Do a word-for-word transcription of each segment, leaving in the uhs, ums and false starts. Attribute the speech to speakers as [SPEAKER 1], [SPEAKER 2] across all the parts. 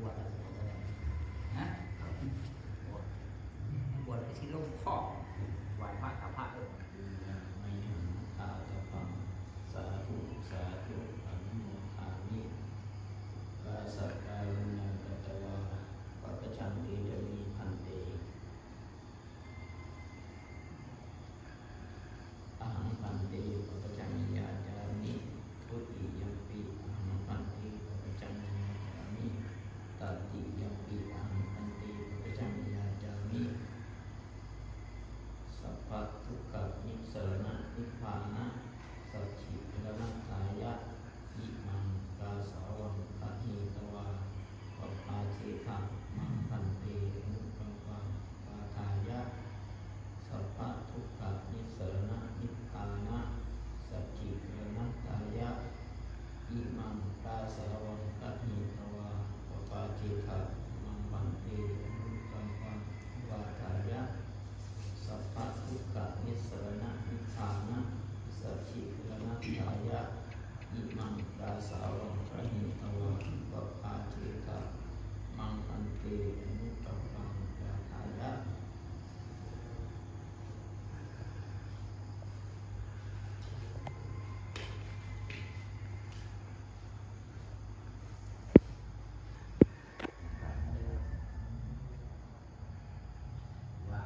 [SPEAKER 1] วชอะไรนะบวชบวชไปที่โลกพ่อไหวพระกับพระเออไม่หันตาจะฟังสาธุสาธุอนุโมทามิกาสักการุณากัตวาปัปจันติเดมีพันเตอหังพันเตปัปจัญญาจามิทุติยัมปิอหังพันเตปัปจัญญาจามิตติยัมปิอหังพันเตปัปจัญญาจามิสัพพะทุกขนิสรณะนิพพานะสัจฉิรณตายะอิมังกาสาวังคหิตวาปปาเชทะมังพันเตอนุกัมปังปาทายะสัพพะทุกขนิสรณะนิพพานะสัจฉิรณตายะอิมังกาสาวังคหิตวาปปาเชทะมังพันเตอนุกัมปังปาทายะสัพพะทุกขนิสรณะนิพพานะสัจฉิรณตายะอิมังกาสาวังคหิตวาปปาเชทะมังพันเตอนุกัมปังปาทายะว่า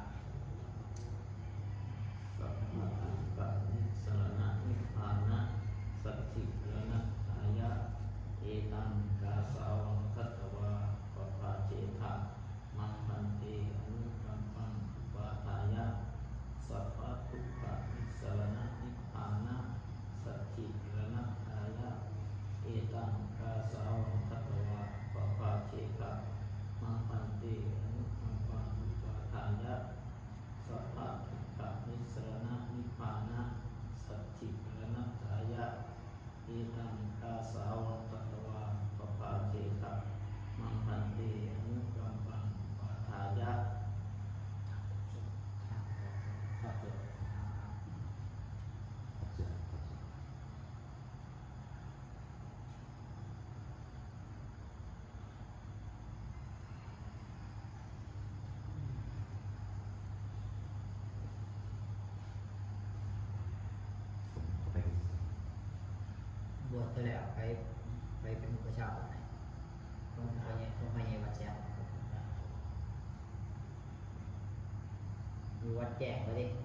[SPEAKER 1] สัพพะทุกขนิสรณะนิพพานะสัจฉิรณตายะเอตังกาสาวังคัตตวาปปาเชทะมังพันเตอนุกัมปังปาทายะสัพพะทุกขนิสรณะนิพพานะสัจฉิรณตายะเอตังกาสาวังคัตตวาปปาเชทะมังพันเตอนุกัมปังปาทายะสัพพะทุกขนิสรณะนิพพานะสัจฉิรณตายะเอตังกาสาวังคัตตวาปปาเชทะมังพันเตอนุกัมปังปาทายะบวชไปแล้วไปไปเป็นพระเจ้าไหนลงไปเนี่ยลงไปเนี่ยวัดแจ้งอยู่วัดแจ้งเลยดิ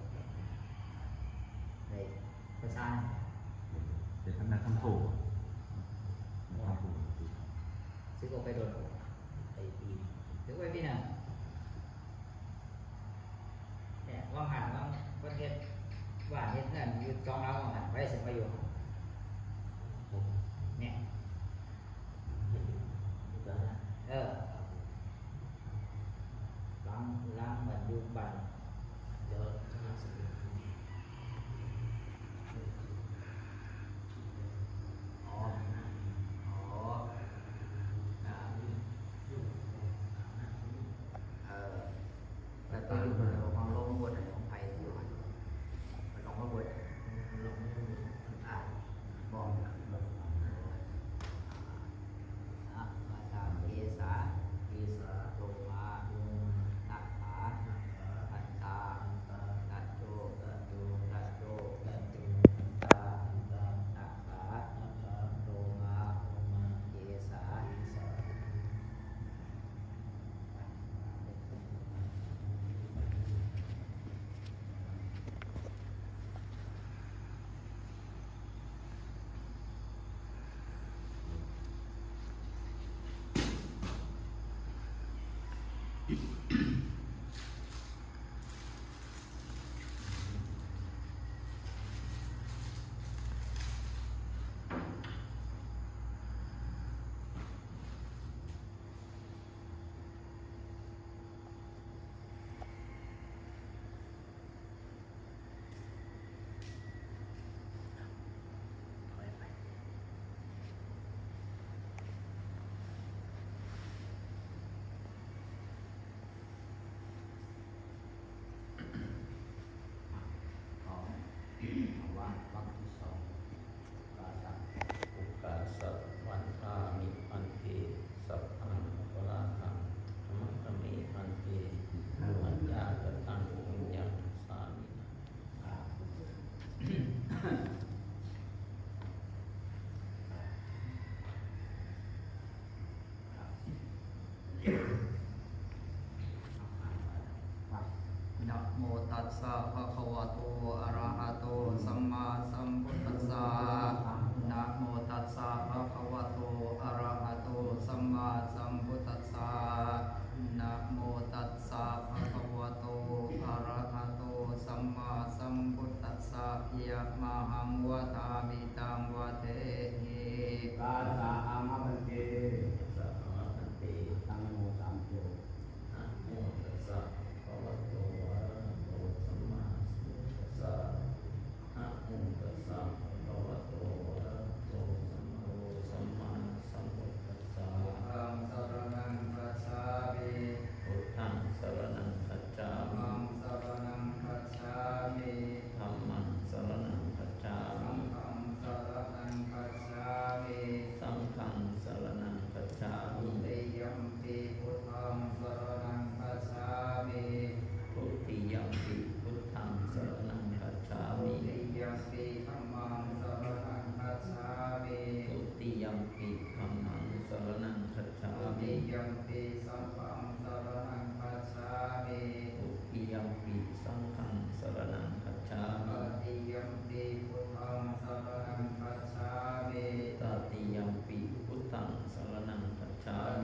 [SPEAKER 1] เลยพระชา
[SPEAKER 2] เป็นทำงานทำโถทำโถ
[SPEAKER 1] ซื้อก็ไปโดนไอ้ปีซื้อไปพี่น่ะเนี่ยว่างหันว่างประเทศว่าเนี่ยนั่นอยู่จองเราว่างหันไว้เสร็จประโยชน์เนี่ยเออล้างล้างเหมือนยูบันเดี๋ยวทำสิ่งอ๋ออ๋ออ่าเออแต่ตัวอยู่ในของลงบนของไทยอยู่มันลงมาบนลงอ่าน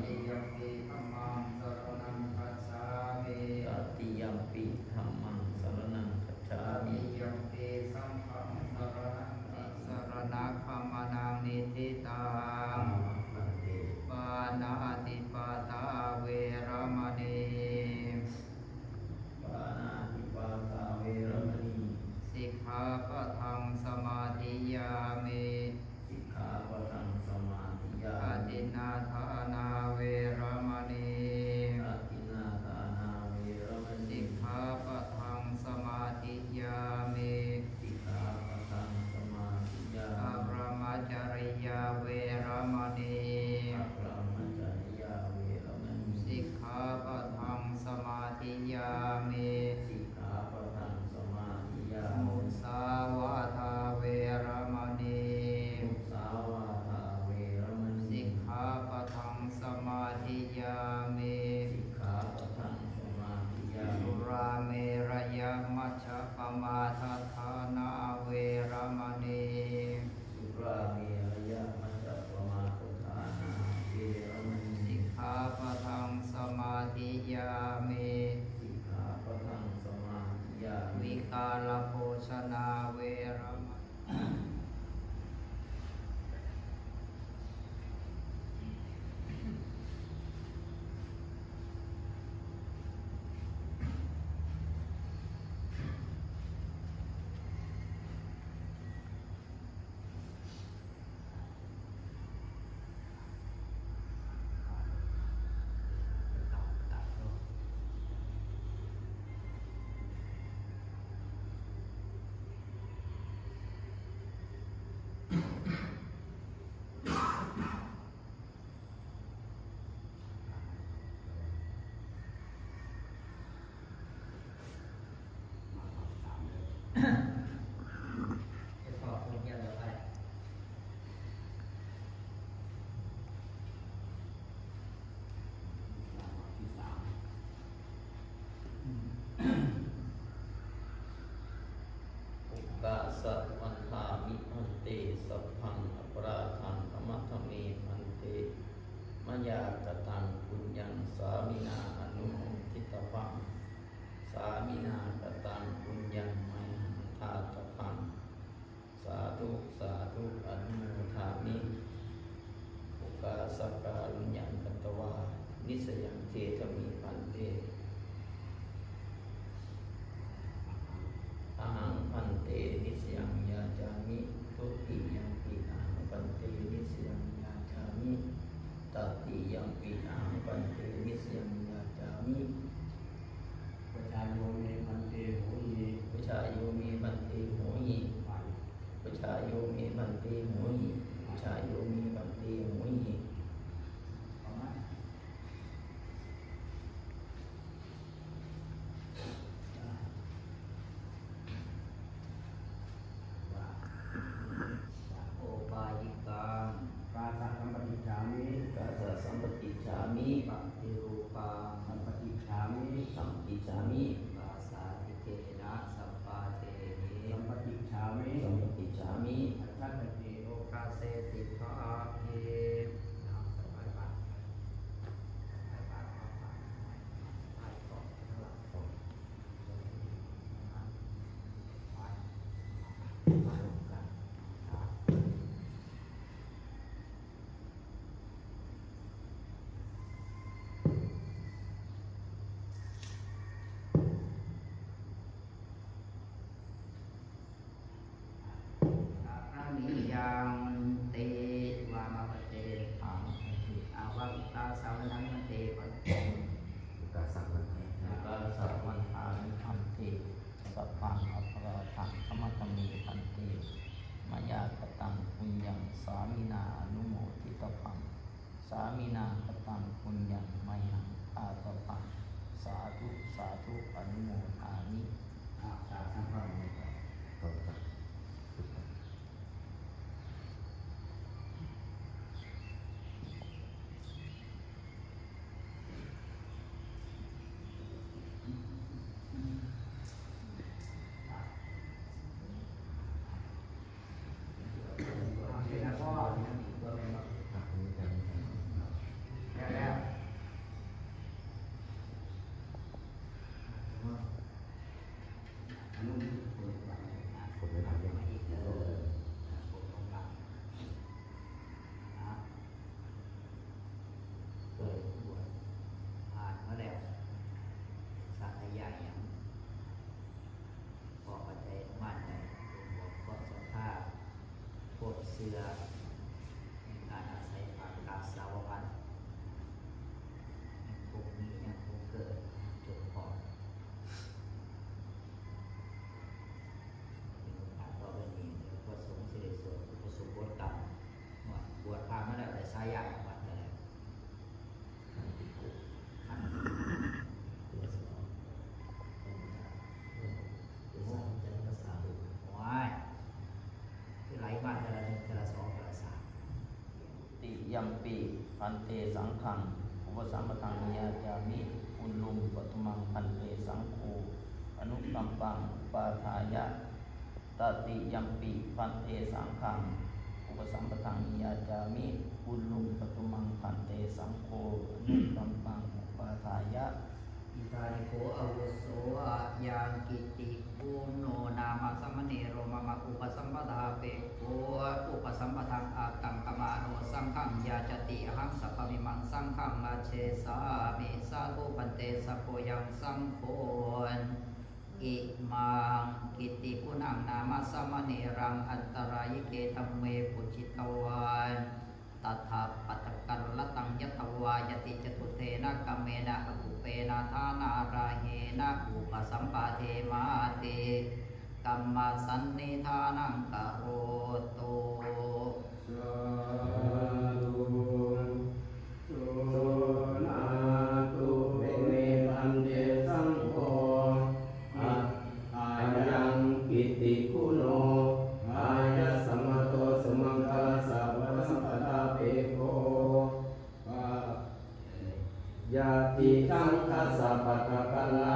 [SPEAKER 3] ติยัมปิธัมมังสรณังคัจฉามิ
[SPEAKER 1] ตติยัมปิธัมมังสรณังคัจฉา
[SPEAKER 3] ต
[SPEAKER 1] มิ
[SPEAKER 3] ติยัมปิสังฆังสรณังคัจฉามิ สรณะคัมมานังนิทิตัง
[SPEAKER 1] พันเต
[SPEAKER 3] ปานาติปาตาเวรมณี
[SPEAKER 1] ปานาติปาตาเวรมณี
[SPEAKER 3] สิกขาปะทังสมาธิยามิ
[SPEAKER 1] สิกขาปะทังสมาธิยา
[SPEAKER 3] อา
[SPEAKER 1] มิ
[SPEAKER 3] ทินนาทานาเวรมณี
[SPEAKER 1] อาทินนาทานาเวรมณี
[SPEAKER 3] สิกขาปะทังสมาธิยามิ
[SPEAKER 1] สิกขาปะทังสมาธิยา
[SPEAKER 3] อา
[SPEAKER 1] มิ
[SPEAKER 3] พรหมจริยาเวรมณี
[SPEAKER 1] อะพระมัจจริยาเวรมณี
[SPEAKER 3] สิกขาปะทังสมาธิยามิ
[SPEAKER 1] สิกขาปะทังสมาธิยา
[SPEAKER 3] มุ
[SPEAKER 1] มิ
[SPEAKER 3] สาวาทาเวรมณี
[SPEAKER 1] มุสาวาทาเวรมณี
[SPEAKER 3] สิกขาปะทังสมาธิยามิ
[SPEAKER 1] สิกขาปะทังสมาธิยา
[SPEAKER 3] สุ
[SPEAKER 1] มิ
[SPEAKER 3] ราเมรยมัชฌะปมาทัฏฐานาเวรมณี
[SPEAKER 1] สุราเมรยะมัจจปมาทฐานาเวรมณี
[SPEAKER 3] สิกขาปะทังสมาธิยามิ
[SPEAKER 1] สิกขาปะทังสมาธิยามิ
[SPEAKER 3] วิกาลโภชนาเวรมณี จะขอคนเดียวเลยไป
[SPEAKER 1] อุกาสะวันทามิพันเตสัพพังอปราทังธรรมธเมพันเตมยากตังปุญญังสามินาอนุโมทิตปังสามินากตังปุญญังไมหังทาตปังสาธุสาธุอนุโมทามิอุกาสการุญญังกัตตวานิสยังเทธมิพันเต อาหังพันเตนิสยังยาจามิทุติยังปิอาหังพันเตนิสยังยาจามิตติยังปิอาหังพันเตนิสยังยาจามิ
[SPEAKER 3] ประชาโยเมพันเตโหยี
[SPEAKER 1] ปุชาโยเมพันเตโหหิปุชาโยเมพันเตโหหิปุชาโยเมพันเตโหหิ
[SPEAKER 3] เอาไหมโอปายิกัง
[SPEAKER 2] กาสะสัมปติจามิ
[SPEAKER 1] กาสะสัมปติชามิ
[SPEAKER 3] ปฏิรูปัง
[SPEAKER 2] สัมปติจามิ
[SPEAKER 1] สัมปิชามิ
[SPEAKER 3] ภาษาทิเตนะสัพพาเทนิ
[SPEAKER 2] สัมปติจามิ
[SPEAKER 1] สัมปติชามิ
[SPEAKER 3] อัจฉริโอกาเสติภาภิน้ำสบายบ้านสบายบ้านมาผ่านไปก่อนข้างหลังก่อนไปมาลงกันครับ อานิยังติวามาปเตอาอาวาตาสาวนังมันเตปัน
[SPEAKER 2] กาสะวันเท
[SPEAKER 1] อุกาสะวันทามิพันเตสัพพังอปราทังธรรมธเมพันเตมยากตังปุญญังสามินาอนุโมทิตปังสามินากตังปุญญังไมหังทาตปังสาธุสาธุอนุโมทามิ
[SPEAKER 3] อาตาสัมพันธ์
[SPEAKER 2] ต่อจาก
[SPEAKER 3] เป็นนักพ่อ
[SPEAKER 2] หักนี้กัน
[SPEAKER 3] แล้วแล้วลือในการอาศัยอากาศสาวพันยังคงมียังคงเกิดจนพอเป็นโอกาสต่อไปนี้เดี๋ยวพระสงฆ์สิริสวดอุปสมบทกรรมบวชพระมาแล้วแต่สายใหญ่วัดเลยขันตัวสองตัวสามจะรักษาดูว้ายคือไหลมาแต่ละหนึ่งแต่ละสองแต่ละสาม
[SPEAKER 1] ติยัมปีพันเตสังขังอุปสัมปทังนิยาจามิอุลลุมปัตมังพันเตสังโฆอนุตัมปังอุปาทายะตติยัมปีพันเตสังขังอุปสัมปทังนิยาจามิอุลลุมปัตมังพันเตสังโฆอนุตัมปังอุปาทายะ
[SPEAKER 3] อิตานิโกอาวุโสอะยังกิติปุโนนามะสัมมเนโรมะมะอุปสัมปทาเปโกอุปสัมปทังอาตังกมาโนสังฆังยาจติอหังสัพพมิมังสังฆังนาเชสามิสาธุปันเตสัพโพยังสังโฆอิมังกิติปุนังนามะสัมมเนรังอันตรายเกตัมเมปุจิตวันตัทธาปัตตกันละตังยตวายติจตุเทนะกัมเมนะอภุเปนะทานาราเหนะอุปสัมปะเทมาติกัมมาสันนิทานังกะโรตุ
[SPEAKER 4] สาธุโสนาตุเมพันเตสังโฆอะอายังกิติคุโนอายะสัมมโตสมังคาสัพพสัมปทาเปโกยาติสังฆสัพพะกัลลา